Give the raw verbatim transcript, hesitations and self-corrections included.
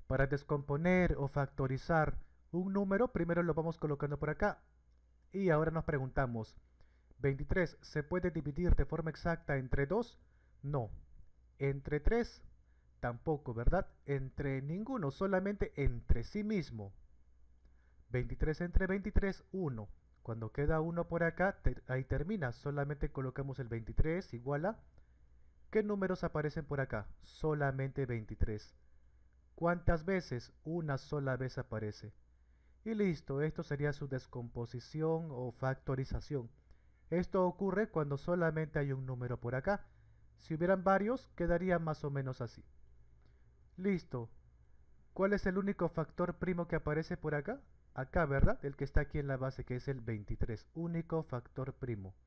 Para descomponer o factorizar un número, primero lo vamos colocando por acá. Y ahora nos preguntamos, ¿veintitrés se puede dividir de forma exacta entre dos? No. ¿Entre tres? Tampoco, ¿verdad? Entre ninguno, solamente entre sí mismo. veintitrés entre veintitrés, uno. Cuando queda uno por acá, te- ahí termina. Solamente colocamos el veintitrés igual a... ¿Qué números aparecen por acá? Solamente veintitrés. ¿Cuántas veces? Una sola vez aparece. Y listo, esto sería su descomposición o factorización. Esto ocurre cuando solamente hay un número por acá. Si hubieran varios, quedaría más o menos así. Listo. ¿Cuál es el único factor primo que aparece por acá? Acá, ¿verdad? El que está aquí en la base, que es el veintitrés. Único factor primo.